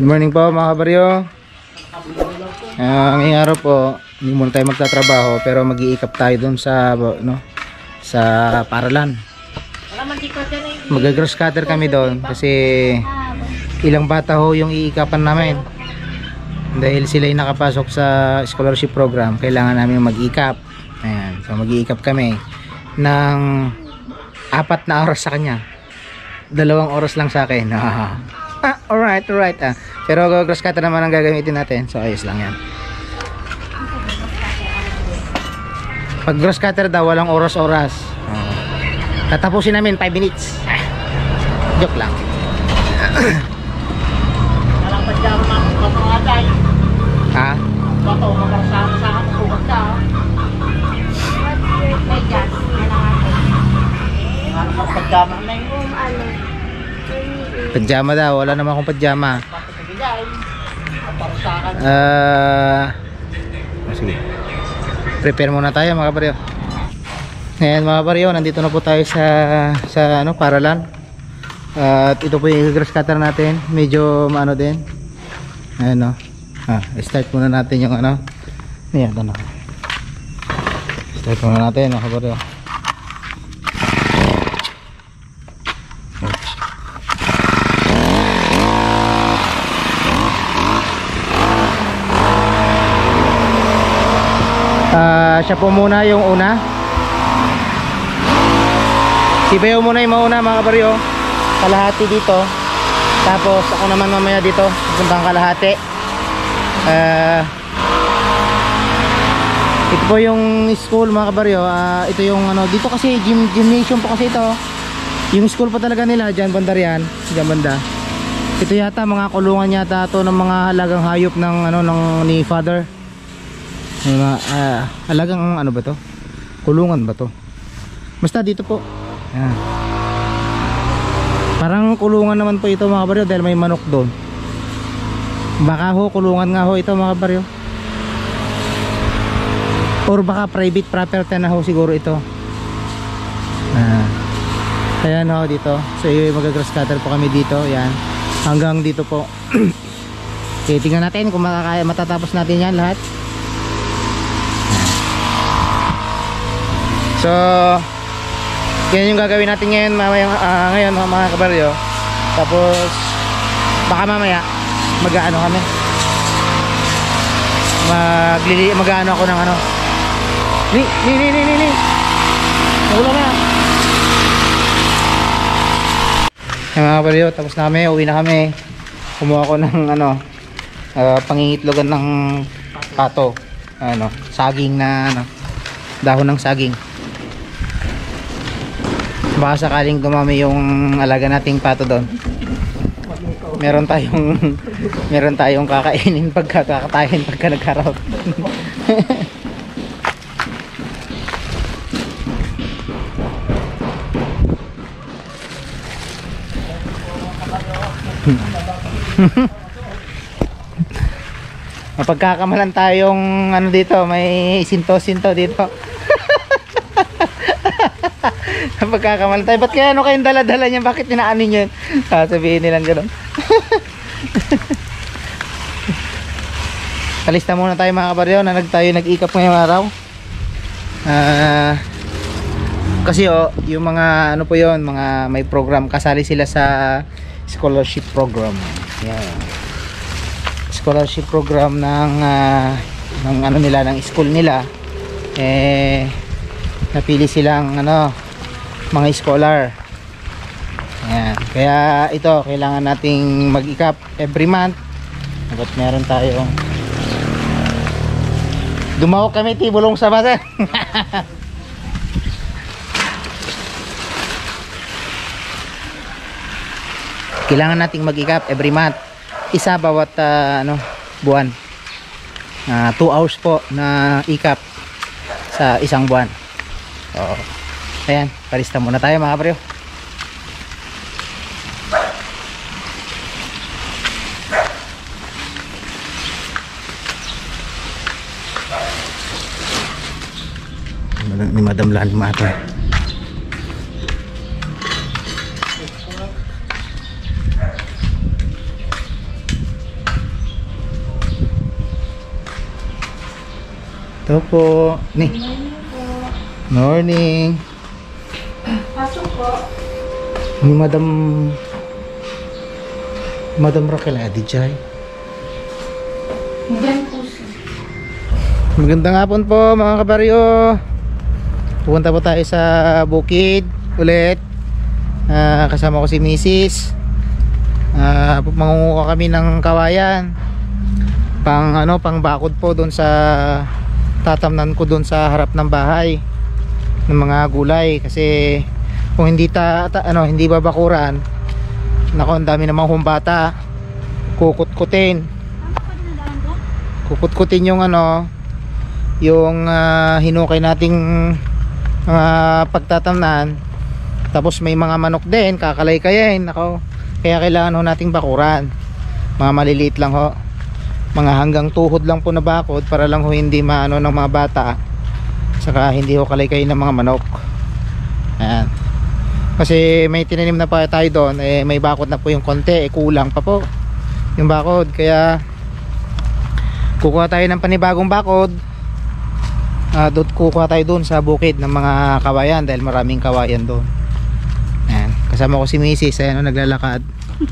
Good morning po mga kabaryo. Ngayong araw po, hindi muna tayo magtatrabaho pero mag-iikap tayo dun sa sa paralan. Mag-grass cutter kami doon kasi ilang bata ho yung iikapan namin. Dahil sila ay nakapasok sa scholarship program, kailangan namin mag-ikap. Ayan, so mag-iikap kami ng 4 na oras sa kanya. 2 oras lang sa akin. Alright. Pero grass cutter naman ang gagamitin natin. So ayos lang yan. Pag grass cutter daw, walang oras-oras. Tatapusin namin 5 minutes. Joke lang. Walang padyama na patumatay. Ha? Bato, makarsama-sama sa sugat ka. May gas. Ano pa padyama na yun? Pajama daw, wala naman akong pajama. Sige. Prepare muna tayo mga kabaryo. Ngayon mga kabaryo, nandito na po tayo sa paralan. At ito po yung grass cutter natin. Medyo maano din. Ayan o. Start muna natin yung ano. Ayan, ito na. Start muna natin mga kabaryo. Siya po muna yung una. Si Beo muna yung mauna mga kabaryo. Kalahati dito. Tapos ako naman mamaya dito pupuntang kalahati. Ito po yung school mga kabaryo. Ito yung ano, dito kasi gymnasium po kasi ito. Yung school pa talaga nila dyan banda riyan. Dyan banda. Ito yata mga kulungan yata to ng mga halagang hayop ng ano ni father. Alagang ano ba to? Kulungan ba to? Basta dito po. Ayan. Parang kulungan naman po ito mga kabaryo dahil may manok doon. Baka ho kulungan nga ho ito mga kabaryo. Or baka private property na ho siguro ito. Ayan ho dito. So mag-grass cutter po kami dito. Ayan. Hanggang dito po. Okay, tingnan natin kung matatapos natin yan lahat. So yan yung gagawin natin ngayon ngayon mga kabaryo. Tapos baka mamaya mag-aano kami, mag-aano ako ng ano ni ulo na yan mga kabaryo. Tapos na kami, uwi na kami. Kumuha ko ng ano pangingitlogan ng pato, ano, saging na ano, dahon ng saging. Baka sakaling dumami yung alaga nating pato doon, meron tayong kakainin pagka nagkaraw. Mapagkakamalan tayong ano dito, may sinto dito. Pagkakamalan tayo, ba't kaya ano kayong dala-dala niya, bakit tinaanin nyo yun? Sabihin nilang gano'n. Kalista muna tayo mga kabaryo na nag-ikap ngayong araw. Kasi yung mga ano po yun, mga may program, kasali sila sa scholarship program. Yan. Scholarship program ng ano nila, ng school nila. Napili silang ano, mga scholar. Ayan. Kaya ito, kailangan nating mag-ikap every month. Dapat meron tayo. Dumawag kami tibulong sa basa. Kailangan nating mag-ikap every month. Isa bawat ano, buwan. 2 hours po na ikap sa isang buwan. Oo. Ayan, palista muna tayo mga kabaryo. Ni Madam Lan Mata. Ito po. Ni. Morning. Pasok po. Ni Madam Raquel Adijay. Diyan po siya. Magandang hapon po mga kabaryo. Pupunta po tayo sa bukid ulit. Kasama ko si Mrs. Mangunguha kami ng kawayan. Pang bakod po doon sa tatamnan ko doon sa harap ng bahay ng mga gulay kasi kung hindi hindi babakuran, nako ang dami namang humbata. Kukutkutin yung yung hinukay nating mga pagtatamnan, tapos may mga manok din kakalay-kayin. Nako, kaya kailangan ho nating bakuran, mga maliliit lang ho, mga hanggang tuhod lang po na bakod para lang ho hindi maano ng mga bata, saka hindi ho kalay-kayin ng mga manok. Ayan, kasi may tinanim na pa tayo doon, may bakod na po yung konti, kulang pa po yung bakod, kaya kukuha tayo ng panibagong bakod. Kukuha tayo doon sa bukid ng mga kawayan dahil maraming kawayan doon. Ayan, kasama ko si Mrs. Ayan, naglalakad.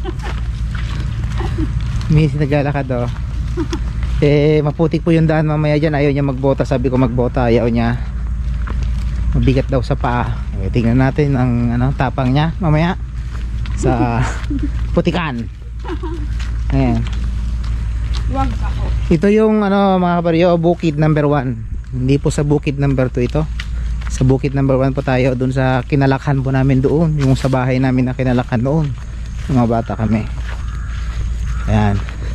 Mrs. naglalakad maputik po yung daan mamaya dyan. Ayaw niya magbota, sabi ko magbota, ayaw niya, mabigat daw sa paa. Tingnan natin ang tapang niya mamaya sa putikan. Ayan, Wag ako. ito yung mga kabaryo, bukid number 1. Hindi po sa bukid number 2 ito. Sa bukid number 1 po tayo, dun sa kinalakhan po namin doon, yung sa bahay namin na kinalakhan noon yung mga bata kami. Ayan,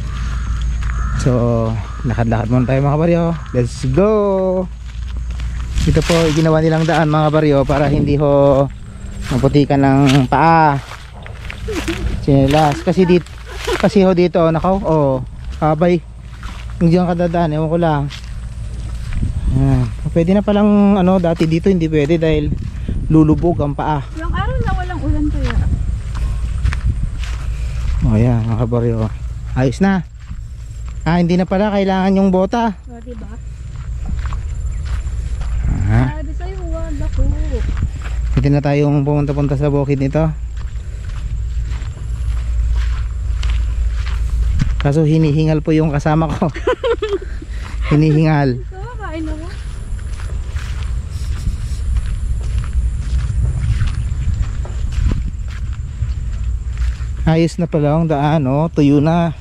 so lakad-lakad muna tayo mga kabaryo. Let's go. Ito po ginawa nilang daan mga kabaryo para hindi ho maputikan ng paa, chinelas. Kasi ho dito nakaw, kabay yung diyan kadadaan, ewan ko lang. Pwede na palang dati dito hindi pwede dahil lulubog ang paa. Yung araw na walang ulan kaya. Ayan mga kabaryo, ayos na. Hindi na pala kailangan yung bota. O, diba? Aha. Sabi sa'yo, wag ako. Pwede na tayong pumunta-punta sa bukid nito. Kaso hinihingal po yung kasama ko. Hinihingal. So, kain ako. Ayos na pala ang daan, tuyo na.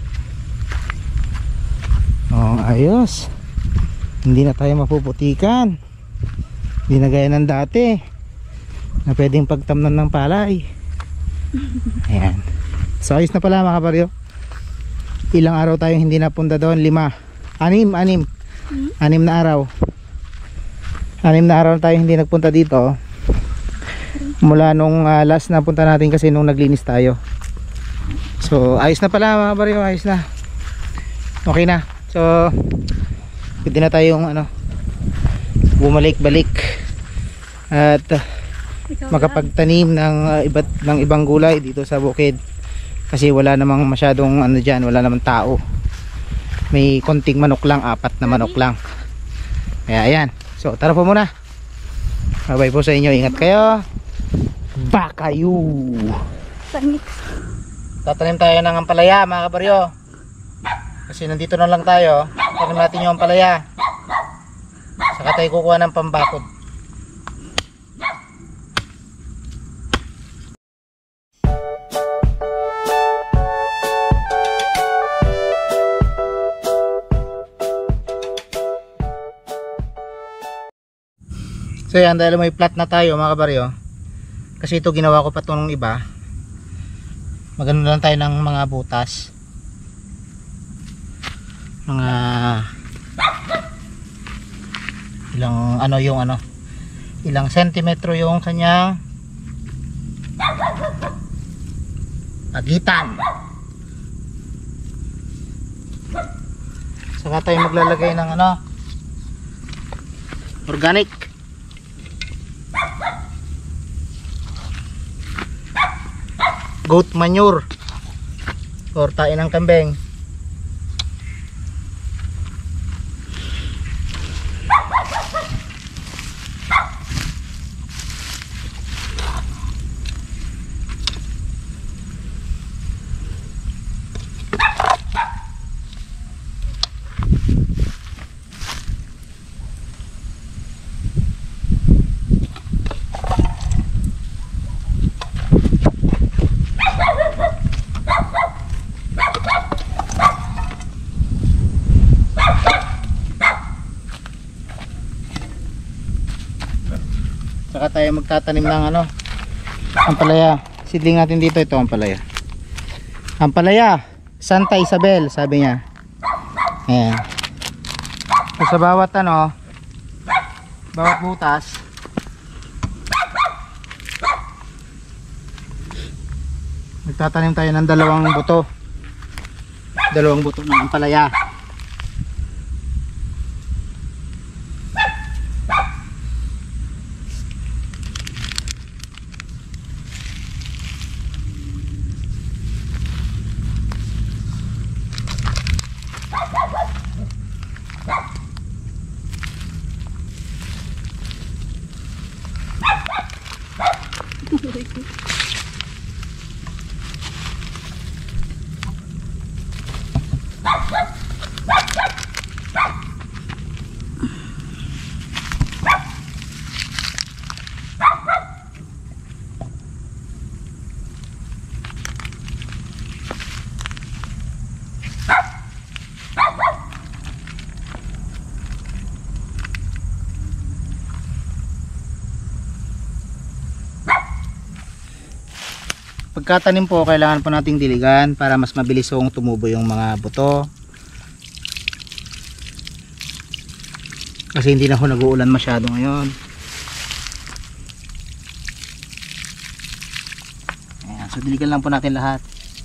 Ayos. Hindi na tayo mapuputikan. Hindi na gaya ng dati na pwedeng pagtamnan ng palay. Ayan. So ayos na pala mga kabaryo. Ilang araw tayong hindi napunta doon? 5, 6 na araw. 6 na araw tayo hindi nagpunta dito mula nung last na punta natin, kasi nung naglinis tayo. So ayos na pala mga kabaryo, ayos na. Okay na. So pwede na tayong bumalik-balik at makapagtanim ng ibang gulay dito sa bukid, kasi wala namang masyadong dyan, wala namang tao. May konting manok lang, 4 na manok lang. Kaya ayan, so tara po muna. Bye bye po sa inyo, ingat kayo. Bakayu. Tatanim tayo ng ampalaya mga kabaryo, kasi nandito na lang tayo. Tanim natin yung ampalaya, saka tayo kukuha ng pambakod. So yan, dahil may plat na tayo mga kabaryo, kasi ito ginawa ko pa ito ng iba, magano lang tayo ng mga butas, mga ilang sentimetro yung kanyang pagitan. Saka tayo maglalagay ng organic. Goat manure or tayo ng kambing. Saka tayo magtatanim ng ano, ampalaya. Seedling natin dito, ito ampalaya. Ampalaya, Santa Isabel, sabi niya. Ayan. So, sa bawat ano, bawat butas, magtatanim tayo ng dalawang buto ng ampalaya. Pagkatanim po, kailangan po nating diligan para mas mabilis hong tumubo yung mga buto. Kasi hindi na ho nag-uulan masyado ngayon. Ayan, so diligan lang po natin lahat.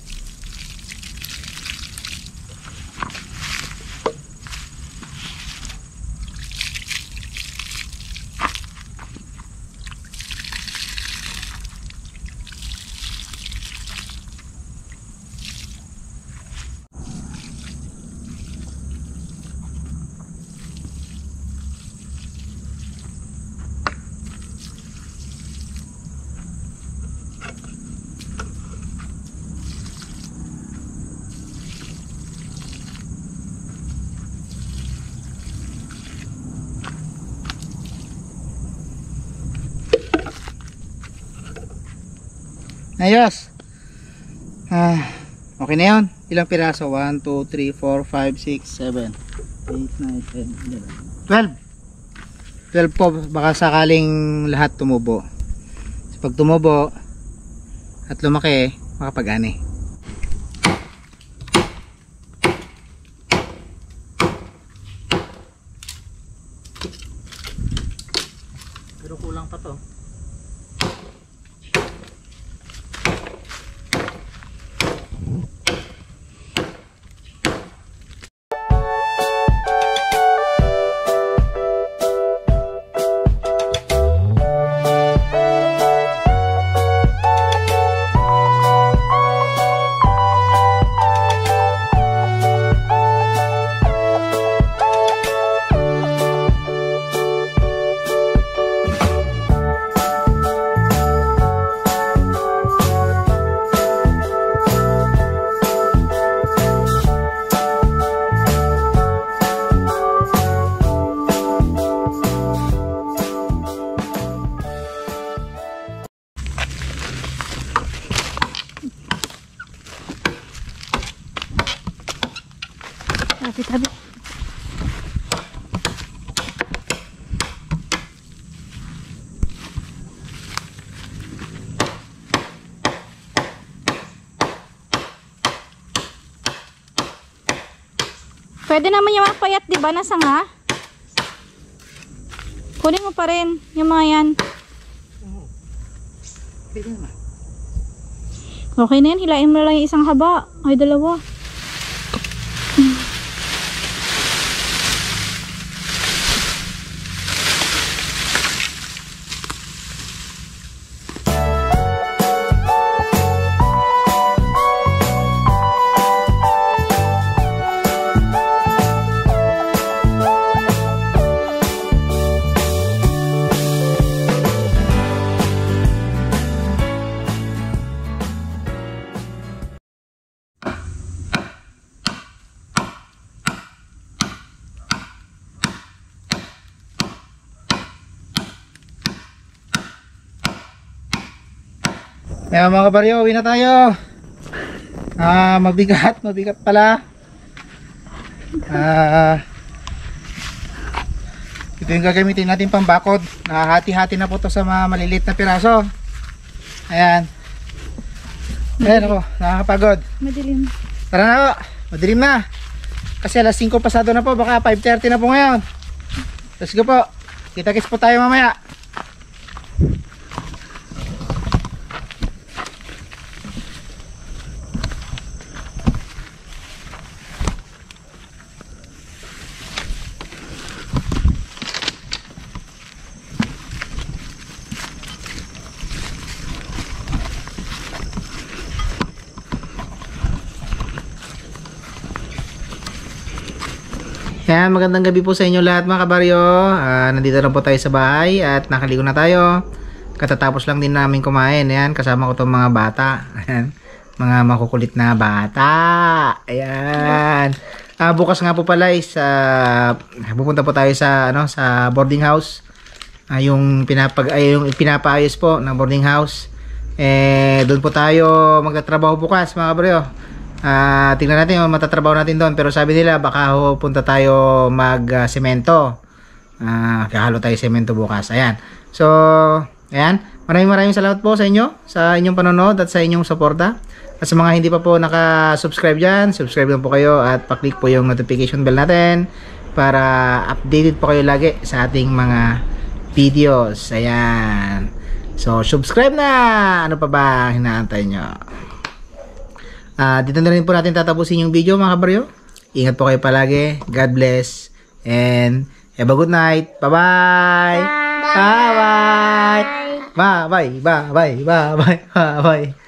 Ayos. Okay na yun. Ilang piraso? 1, 2, 3, 4, 5, 6, 7, 8, 9, 10, 11, 12 po. Baka sakaling lahat tumubo. So, pag tumubo at lumaki, makapag-ani. Pero kulang pa to. Tabi. Pwede naman yung mga payat, di ba? Nasa nga? Kunin mo pa rin yung mga yan. Pwede naman. Okay na yan. Hilain mo lang yung isang haba. Ay, dalawa. Kaya mga kabaryo, uwi na tayo. Mabigat pala. Ito yung gagamitin natin pang bakod. Nakahati-hati na po to sa mga maliliit na piraso. Ayan. Ayan ako, nakakapagod. Madilim. Tara na po, madilim na. Kasi alas 5 pasado na po, baka 5:30 na po ngayon. Let's go po. Kita-kits po tayo mamaya. Yan, magandang gabi po sa inyo lahat mga kabaryo. Nandito na po tayo sa bahay at nakaligo na tayo. Katatapos lang din namin kumain. Ayan, kasama ko itong mga bata. Ayan, mga makukulit na bata. Ayan. Bukas nga po pala is pupunta po tayo sa sa boarding house. Yung pinapaayos po ng boarding house. Doon po tayo magtatrabaho bukas mga kabaryo. Tingnan natin yung matatrabaho natin doon, pero sabi nila baka punta tayo mag semento. Kahalo tayo semento bukas. Ayan. So, ayan. Maraming salamat po sa inyo, sa inyong panonood at sa inyong suporta. At sa mga hindi pa po naka-subscribe dyan, subscribe lang po kayo at pa-click po yung notification bell natin para updated po kayo lagi sa ating mga videos. Ayan. So, subscribe na! Ano pa ba hinaantay nyo? Dito na rin po natin tatapusin yung video mga kabaryo. Ingat po kayo palagi. God bless. And have a good night. Bye-bye. Bye-bye. Bye-bye. Bye-bye. Bye-bye. Bye-bye.